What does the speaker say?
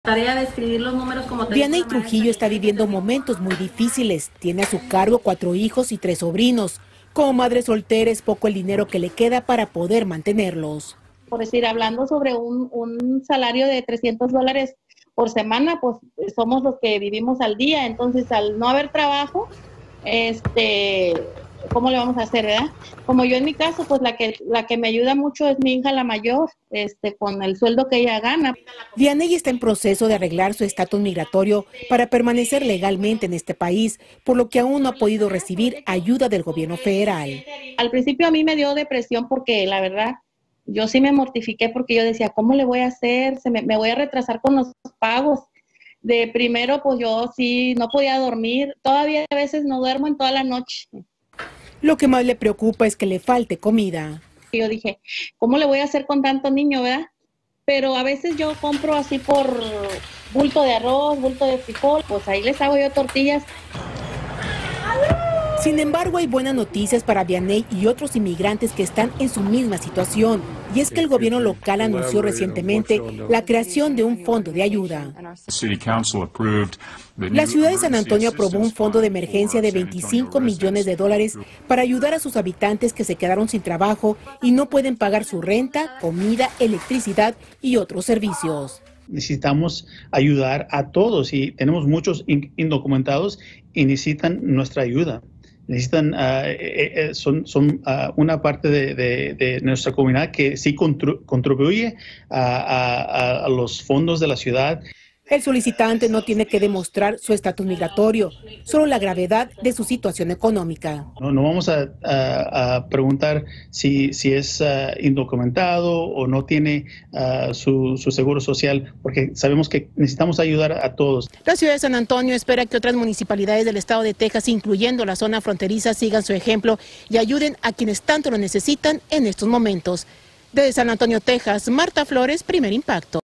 Tarea de escribir los números como te Vianey Trujillo está viviendo momentos muy difíciles. Tiene a su cargo 4 hijos y 3 sobrinos. Como madre soltera es poco el dinero que le queda para poder mantenerlos. Por decir, hablando sobre un salario de $300 por semana, pues somos los que vivimos al día. Entonces, al no haber trabajo, ¿cómo le vamos a hacer, verdad? Como yo en mi caso, pues la que me ayuda mucho es mi hija la mayor, con el sueldo que ella gana. Vianey está en proceso de arreglar su estatus migratorio para permanecer legalmente en este país, por lo que aún no ha podido recibir ayuda del gobierno federal. Al principio a mí me dio depresión porque la verdad, yo sí me mortifiqué porque yo decía, ¿cómo le voy a hacer? Me voy a retrasar con los pagos. De primero, pues yo sí no podía dormir, todavía a veces no duermo en toda la noche. Lo que más le preocupa es que le falte comida. Yo dije, ¿cómo le voy a hacer con tanto niño, verdad? Pero a veces yo compro así por bulto de arroz, bulto de frijol, pues ahí les hago yo tortillas. Sin embargo, hay buenas noticias para Vianey y otros inmigrantes que están en su misma situación. Y es que el gobierno local anunció recientemente la creación de un fondo de ayuda. La ciudad de San Antonio aprobó un fondo de emergencia de $25 millones para ayudar a sus habitantes que se quedaron sin trabajo y no pueden pagar su renta, comida, electricidad y otros servicios. Necesitamos ayudar a todos y tenemos muchos indocumentados y necesitan nuestra ayuda. Necesitan, son una parte de nuestra comunidad que sí contribuye a los fondos de la ciudad. El solicitante no tiene que demostrar su estatus migratorio, solo la gravedad de su situación económica. No vamos a preguntar si es indocumentado o no tiene su seguro social, porque sabemos que necesitamos ayudar a todos. La ciudad de San Antonio espera que otras municipalidades del estado de Texas, incluyendo la zona fronteriza, sigan su ejemplo y ayuden a quienes tanto lo necesitan en estos momentos. Desde San Antonio, Texas, Marta Flores, Primer Impacto.